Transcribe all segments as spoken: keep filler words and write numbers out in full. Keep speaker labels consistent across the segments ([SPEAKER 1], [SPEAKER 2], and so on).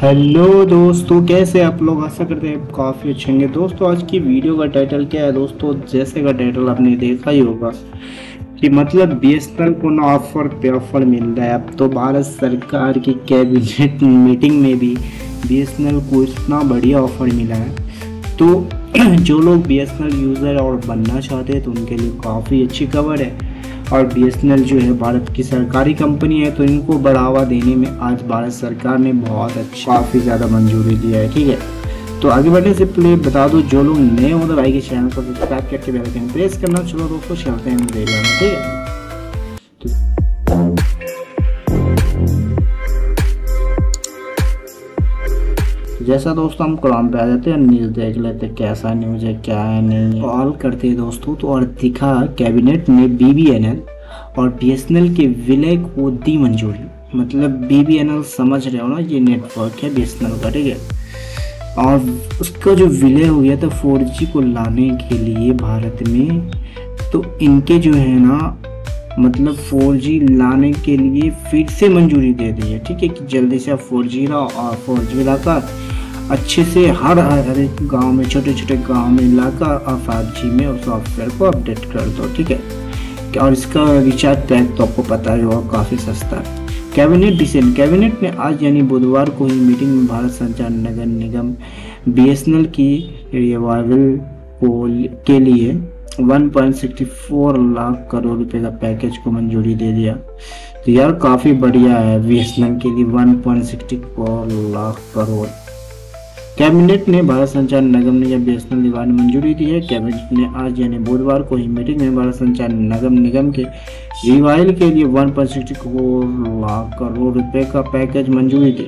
[SPEAKER 1] Hello दोस्तों, कैसे आप लोग? आशा करते हैं काफ़ी अच्छे होंगे। दोस्तों आज की वीडियो का टाइटल क्या है दोस्तों? जैसे का टाइटल आपने देखा ही होगा कि मतलब बीएसएनएल को ना ऑफर पे ऑफर मिल रहा है। अब तो भारत सरकार की कैबिनेट मीटिंग में भी बीएसएनएल को इतना बढ़िया ऑफर मिला है। तो जो लोग बीएसएनएल यूज़र और बनना चाहते हैं तो उनके लिए काफ़ी अच्छी खबर है। और बीएसएनएल जो है भारत की सरकारी कंपनी है, तो इनको बढ़ावा देने में आज भारत सरकार ने बहुत अच्छा काफ़ी ज़्यादा मंजूरी दिया है। ठीक है, तो आगे बढ़ने से पहले बता दो, जो लोग नए हो तो भाई के चैनल को सब्सक्राइब करके बेल आइकन प्रेस करना। चलो दोस्तों चलते हैं वीडियो में। ठीक है, जैसा दोस्तों हम क्रोम पे आ जाते हैं, न्यूज़ देख लेते हैं कैसा न्यूज़ है क्या है नहीं। कॉल करते हैं दोस्तों, तो और दिखा कैबिनेट ने बीबीएनएल और बीएसएनएल के विलय को दी मंजूरी। मतलब बीबीएनएल समझ रहे हो ना, ये नेटवर्क है बीएसएनएल का। ठीक है, और उसका जो विलय हो गया था फोर जी को लाने के लिए भारत में, तो इनके जो है ना मतलब फोर जी लाने के लिए फिर से मंजूरी दे दी है। ठीक है, कि जल्दी से आप फोर जी लाओ और फोर जी लाकर अच्छे से हर हर एक गाँव में, छोटे छोटे गाँव में लाकर और फाइव जी में उस सॉफ्टवेयर को अपडेट कर दो। ठीक है, और इसका रिचार्ज पैक तो आपको पता ही होगा, काफ़ी सस्ता है। कैबिनेट डिसीजन, कैबिनेट ने आज यानी बुधवार को ही मीटिंग में भारत संचार नगर निगम बीएसएनएल की रिवाइवल को के लिए one point six four lakh crore रुपए का पैकेज को मंजूरी दे दिया। तो यार काफ़ी बढ़िया है बीएसएनएल के लिए one point six four lakh crore. Cabinet ने भारत संचार निगम ने जब बीएसएनएल निगम ने मंजूरी दी है। कैबिनेट ने आज यानी बुधवार को ही मीटिंग में भारत संचार निगम निगम के रिवाइवल के लिए one point six four lakh crore रुपए का पैकेज मंजूरी दी।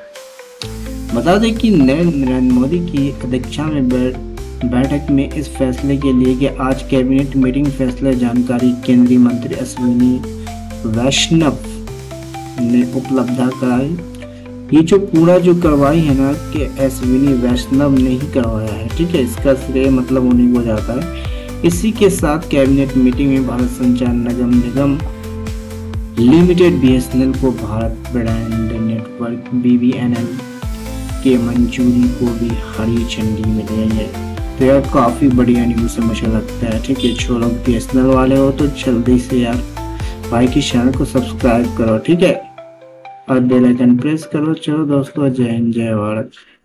[SPEAKER 1] बता दें कि नरेंद्र मोदी की अध्यक्षता में बैठक में इस फैसले के लिए कि आज कैबिनेट मीटिंग फैसला जानकारी केंद्रीय मंत्री अश्विनी वैष्णव ने उपलब्ध कराई। ये जो पूरा जो करवाई है ना कि अश्विनी वैष्णव ने ही करवाया है। ठीक है, इसका श्रेय मतलब उन्हीं को जाता है। इसी के साथ कैबिनेट मीटिंग में भारत संचार निगम निगम लिमिटेड बीएसएनएल को भारत ब्रॉडबैंड नेटवर्क बीबीएनएल के मंजूरी को भी हरी झंडी मिल गई है। तो यार काफ़ी बढ़िया न्यूज़ है मुझे लगता है। ठीक है, जो लोग बीएसएनएल वाले हो तो जल्दी से यार भाई के चैनल को सब्सक्राइब करो। ठीक है, और बेल आइकन प्रेस करो। चलो दोस्तों, जय हिंद जय भारत।